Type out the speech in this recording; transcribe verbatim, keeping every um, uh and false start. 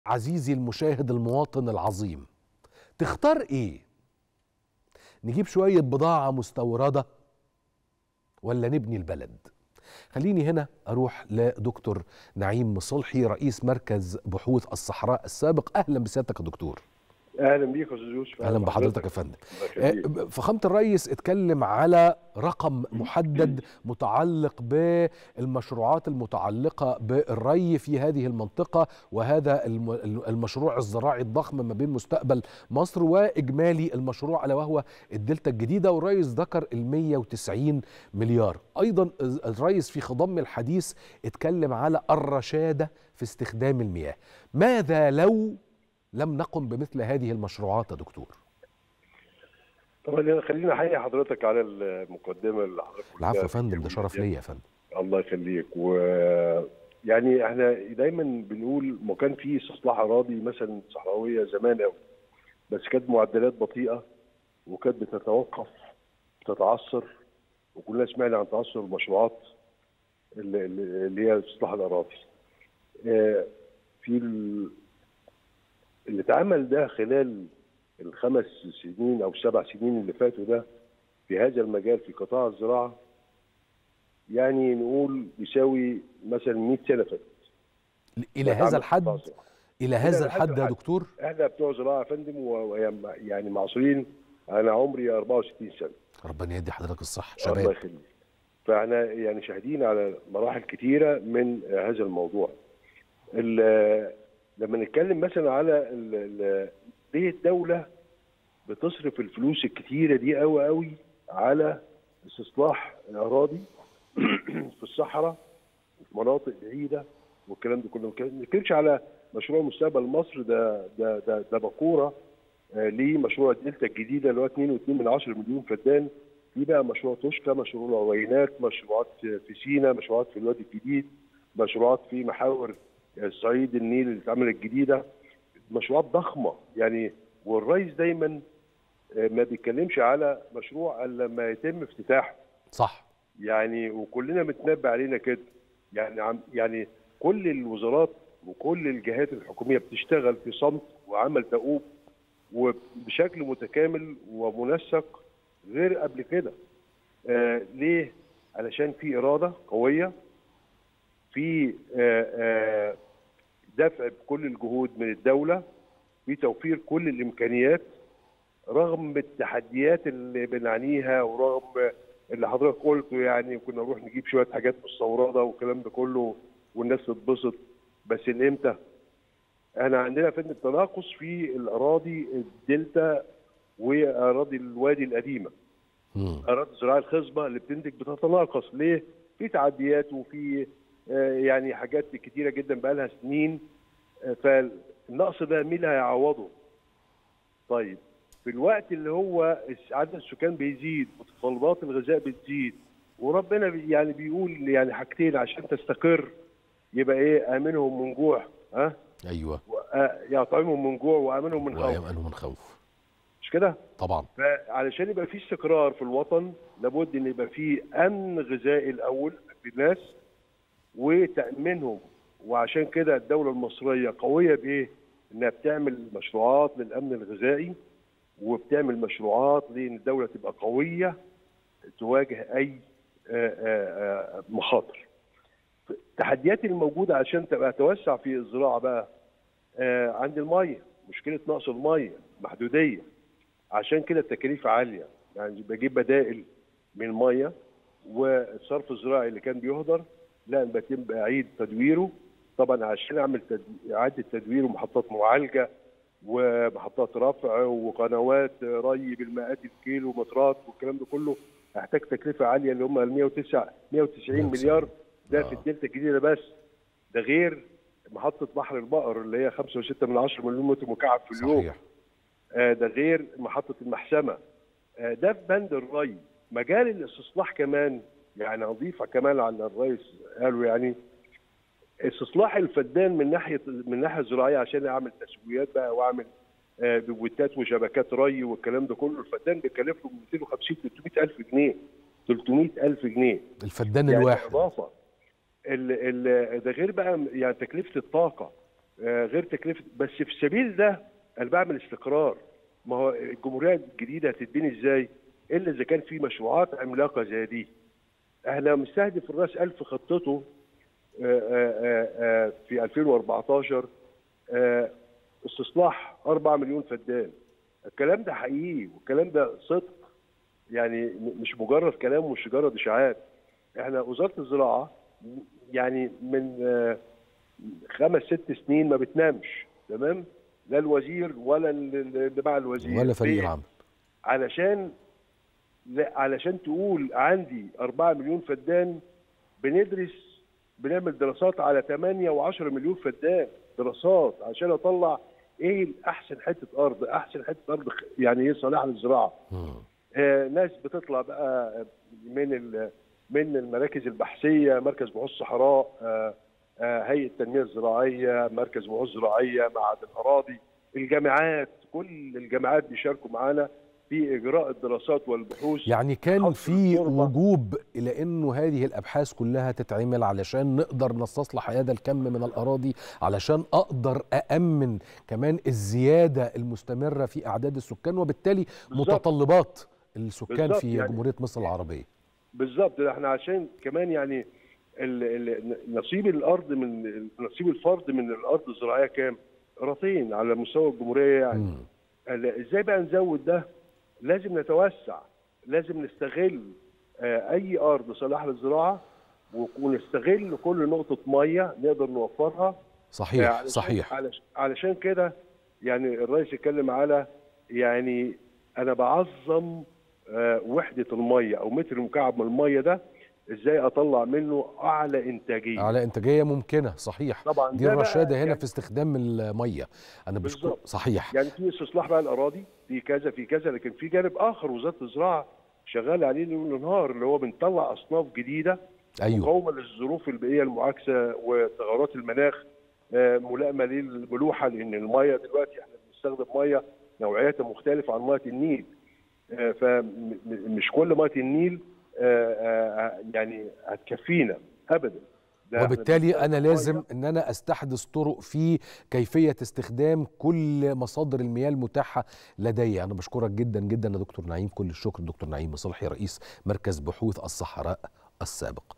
عزيزي المشاهد المواطن العظيم، تختار ايه؟ نجيب شوية بضاعة مستوردة ولا نبني البلد؟ خليني هنا اروح لدكتور نعيم مصلحي رئيس مركز بحوث الصحراء السابق. اهلا بسيادتك يا دكتور. اهلا بيك يا استاذ يوسف. اهلا بحضرتك يا فندم. فخامة الرئيس اتكلم على رقم محدد متعلق بالمشروعات المتعلقة بالري في هذه المنطقة، وهذا المشروع الزراعي الضخم ما بين مستقبل مصر واجمالي المشروع الا وهو الدلتا الجديدة، والرئيس ذكر ال مئة وتسعين مليار. ايضا الرئيس في خضم الحديث اتكلم على الرشادة في استخدام المياه. ماذا لو لم نقم بمثل هذه المشروعات يا دكتور؟ طبعا خلينا احيي حضرتك على المقدمه اللي حضرتك قلتها. العفو يا فندم، ده شرف ليا يا فندم. الله يخليك. و يعني احنا دايما بنقول ما كان في استصلاح اراضي مثلا صحراويه زمان قوي، بس كانت معدلات بطيئه وكانت بتتوقف بتتعثر، وكلنا سمعنا عن تعثر المشروعات اللي, اللي هي استصلاح الاراضي. في اللي اتعمل ده خلال الخمس سنين او السبع سنين اللي فاتوا ده في هذا المجال في قطاع الزراعه، يعني نقول يساوي مثلا مئة سنه فاتت. الى هذا الحد الى هذا الحد يا دكتور؟ احنا بتوع زراعه يا فندم، ويعني معاصرين. انا عمري أربعة وستين سنه. ربنا يدي حضرتك الصحه شباب. الله يخليك. فاحنا يعني شاهدين على مراحل كثيره من هذا الموضوع. لما نتكلم مثلا على ليه الدولة بتصرف الفلوس الكتيرة دي قوي قوي على استصلاح الأراضي في الصحراء وفي مناطق بعيدة والكلام ده كله. ما نتكلمش على مشروع مستقبل مصر، ده ده ده, ده بقورة آه لمشروع الدلتا الجديدة اللي هو اتنين فاصلة اتنين مليون فدان. في بقى مشروع توشكا، مشروع العوينات، مشروعات في سينا، مشروعات في الوادي الجديد، مشروعات في محاور الصعيد النيل اللي اتعملت جديده، مشروعات ضخمه يعني. والرئيس دايما ما بيتكلمش على مشروع الا لما يتم افتتاحه. صح. يعني وكلنا متنبأ علينا كده. يعني يعني كل الوزارات وكل الجهات الحكوميه بتشتغل في صمت وعمل دؤوب وبشكل متكامل ومنسق غير قبل كده. آه ليه؟ علشان في اراده قويه، في آه آه دفع بكل الجهود من الدولة، في توفير كل الإمكانيات رغم التحديات اللي بنعانيها ورغم اللي حضرتك قلته. يعني كنا نروح نجيب شوية حاجات مستوردة والكلام ده كله والناس تتبسط، بس الإمتى؟ احنا عندنا فن التناقص في الأراضي الدلتا وأراضي الوادي القديمة. أراضي الزراعة الخصبة اللي بتنتج بتتناقص. ليه؟ في تعديات وفي يعني حاجات كتيرة جدا بقى لها سنين. فالنقص ده مين اللي هيعوضه؟ طيب في الوقت اللي هو عدد السكان بيزيد ومتطلبات الغذاء بتزيد وربنا يعني بيقول يعني حاجتين عشان تستقر، يبقى ايه؟ امنهم من جوع، ها؟ ايوه. يطعمهم من جوع وامنهم من خوف. ويامنهم من خوف. مش كده؟ طبعا. فعلشان يبقى في استقرار في الوطن لابد ان يبقى في امن غذائي الاول للناس وتامينهم. وعشان كده الدوله المصريه قويه بايه؟ انها بتعمل مشروعات للامن الغذائي وبتعمل مشروعات لان الدوله تبقى قويه تواجه اي مخاطر. التحديات الموجوده عشان تبقى توسع في الزراعه بقى عند الميه، مشكله نقص الميه، محدوديه. عشان كده التكاليف عاليه، يعني بجيب بدائل من الميه والصرف الزراعي اللي كان بيهدر لا بيتم اعيد تدويره. طبعا عشان اعمل تد... اعاده تدوير ومحطات معالجه ومحطات رفع وقنوات ري بالمئات الكيلو مترات والكلام ده كله هحتاج تكلفه عاليه اللي هم ال مئة وتسعين مليار. ده آه. في الدلتا الجديده بس. ده غير محطه بحر البقر اللي هي خمسة وستة من عشرة مليون متر مكعب في اليوم. صحيح. آه ده غير محطه المحسمه. آه ده في بند الري. مجال الاستصلاح كمان، يعني اضيف كمان على الرئيس قالوا، يعني استصلاح الفدان من ناحيه من الناحيه الزراعيه عشان اعمل تسويات بقى واعمل آه بوتات وشبكات ري والكلام ده كله. الفدان بيكلف له مئتين وخمسين ثلاثمئة ألف جنيه. ثلاثمئة ألف جنيه الفدان يعني الواحد. اضافه. ال ال ده غير بقى يعني تكلفه الطاقه. غير تكلفه، بس في سبيل ده انا بعمل استقرار. ما هو الجمهوريه الجديده هتتبني ازاي الا اذا كان في مشروعات عملاقه زي دي. احنا مستهدف الراس ألف خطته في ألفين وأربعتاشر استصلاح أربعة مليون فدان. الكلام ده حقيقي والكلام ده صدق، يعني مش مجرد كلام ومش مجرد اشاعات. احنا وزاره الزراعه يعني من خمس ست سنين ما بتنامش، تمام؟ لا الوزير ولا اللي مع الوزير ولا فريق العمل، علشان علشان تقول عندي أربعة مليون فدان. بندرس بنعمل دراسات على ثمانية وعشرة مليون فدان، دراسات عشان اطلع ايه احسن حته ارض، احسن حته ارض يعني ايه صالحه للزراعه. آه ناس بتطلع بقى من من المراكز البحثيه، مركز بحوث الصحراء، آه آه هيئه التنميه الزراعيه، مركز بحوث زراعيه، معهد الاراضي، الجامعات، كل الجامعات بيشاركوا معانا في اجراء الدراسات والبحوث. يعني كان في وجوب الى انه هذه الابحاث كلها تتعمل علشان نقدر نستصلح هذا الكم من الاراضي، علشان اقدر اامن كمان الزياده المستمره في اعداد السكان وبالتالي بالزبط. متطلبات السكان في يعني جمهوريه مصر العربيه. بالظبط. احنا عشان كمان يعني نصيب الارض من نصيب الفرد من الارض الزراعيه كام؟ قراطين على مستوى الجمهوريه يعني. م. ازاي بقى نزود ده؟ لازم نتوسع، لازم نستغل اي ارض صالحه للزراعه ونستغل كل نقطه ميه نقدر نوفرها. صحيح علشان صحيح. علشان كده يعني الرئيس اتكلم على يعني انا بعظم وحده الميه او متر مكعب من الميه ده ازاي اطلع منه اعلى انتاجيه. اعلى انتاجيه ممكنه، صحيح. طبعا دي الرشاده هنا يعني في استخدام الميه. انا بشكر صحيح. يعني في استصلاح بقى الاراضي في كذا في كذا، لكن في جانب اخر وزاره الزراعه شغاله عليه ليل ونهار، اللي هو بنطلع اصناف جديده أيوه. مقاومه للظروف البيئيه المعاكسه وتغيرات المناخ، ملائمه للملوحه، لان الميه دلوقتي احنا بنستخدم ميه نوعياتها مختلفه عن ميه النيل. فمش كل ميه النيل يعني هتكفينا ابدا. وبالتالي انا لازم ان انا استحدث طرق في كيفيه استخدام كل مصادر المياه المتاحه لدي. انا بشكرك جدا جدا يا دكتور نعيم، كل الشكر. دكتور نعيم مصلحي رئيس مركز بحوث الصحراء السابق.